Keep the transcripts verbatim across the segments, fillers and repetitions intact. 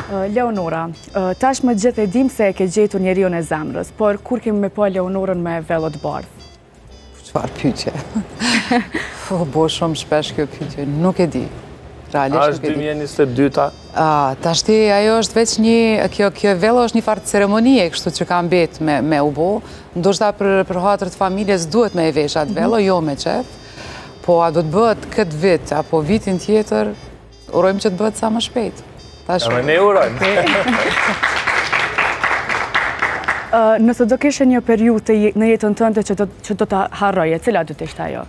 Leonora, tash më gjithë e dim se e ke gjetur njeriun e zemrës, por kur kemi me po Leonorën me vellot bardh? Çfarë pyetje? Po, bo shumë shpesh kjo pyetje, nuk e di. A është dy mijë e njëzet e dyta? Tashti, ajo është veç një, kjo, kjo vello është një farë ceremonie, kështu që kam bet me, me u bo. Ndoshta për, për hatër të familjes duhet me e vesh atë vello, jo me qef. Po, a do të bëhet këtë vit, apo vitin tjetër, urojmë që të bëhet sa më shpejt. Ama ne urojmë. Nëse do kishe një periudhë në jetën tënde që do, që do të harroje, cila do të ishte ajo?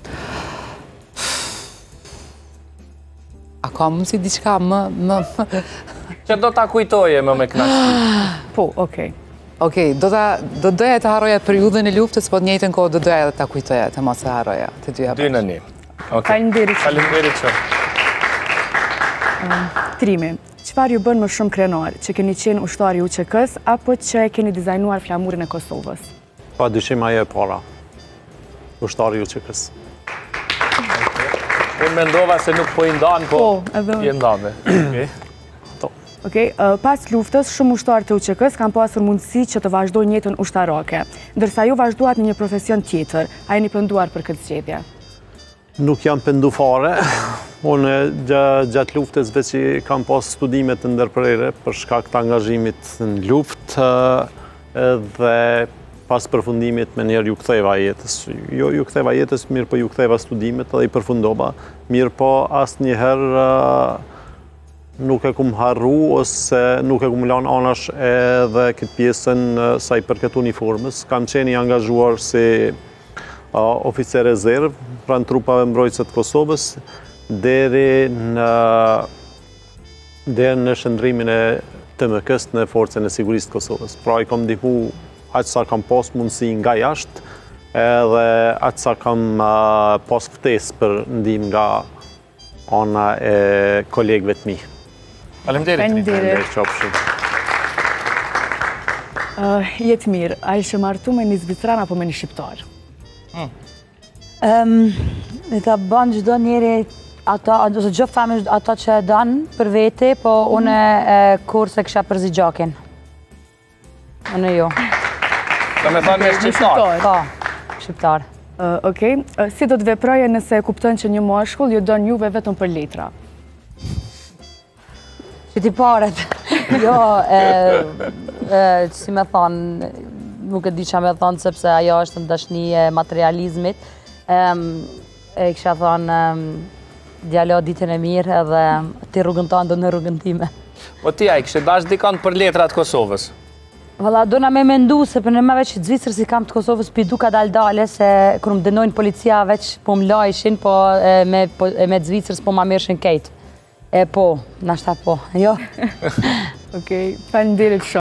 A ka mundësi diçka më... më... Që do t'a kujtoje më me kënaqësi? Po, okej. Okej, do do doja të harroja periudhën e luftës, po të njëjtën kohë do doja edhe ta kujtoja, të mos e harroja, të dyja bashkë. Dy në një. Faleminderit. Faleminderit shumë. Trimi, çfarë ju bën më shumë krenar, që keni qenë ushtari i U Q K-s apo që keni dizajnuar flamurin e Kosovës? Pa dyshim ajo e para. Ushtari i U Q K-s. Unë mendova se nuk po i ndanë, po i ndave. Okej, pas luftës, shumë ushtarë të U Q K-s kanë pasur mundësi që të vazhdojnë jetën ushtarake, ndërsa ju vazhduat në një profesion tjetër. A jeni penduar për këtë zgjedhje? Nuk jam pendu fare. Unë gjatë luftës veç që kam pas studimet të ndërprerje për shkak të angazhimit në luftë dhe pas përfundimit me njerë ju ktheva jetës. Jo ju ktheva jetës, mirë po ju ktheva studimet dhe i përfundova. Mirë po asë njëherë nuk e kum harru ose nuk e kum lanë anash edhe këtë pjesën sa i përket uniformës. Kam qeni angazhuar si oficer rezerv pranë trupave mbrojtëse të Kosovës deri në deri në shëndrimin e T M K-s në Forcën e Sigurisë të Kosovës. Pra i kam ndihmu aq sa kam pas mundësi nga jashtë edhe aq sa kam pas ftesë për ndihmë nga ana e kolegëve të mi. Faleminderit. Faleminderit. Jetë mirë, a ishe martu me një Zvicran apo me një shqiptar? Në të banë gjdo njeri, ose gjë fami ato që e danë për vete, po une kur se kësha përzi gjakin. Unë jo. Do me thanë me shqiptar? Po, shqiptar. Okej, si do të veproje nëse kuptën që një mashkull ju donë juve vetëm për letra? Që ti paret. Jo, si me thonë, nuk e di që me thonë, sepse ajo është në dashni e materializmit. E kësha thonë, djalo ditën e mirë edhe ti rrugën ta ndo në rrugën time. O ti a i kështë dash dikant për letrat Kosovës? Valla, do na me mendu, se për në me veç Zvicrës i kam të Kosovës për du ka dal-dale, se kërë më dënojnë policia veç po më lajshin, po me Zvicrës po ma mirshin kejtë. E po, nashta po, jo? Okej, faleminderit shumë.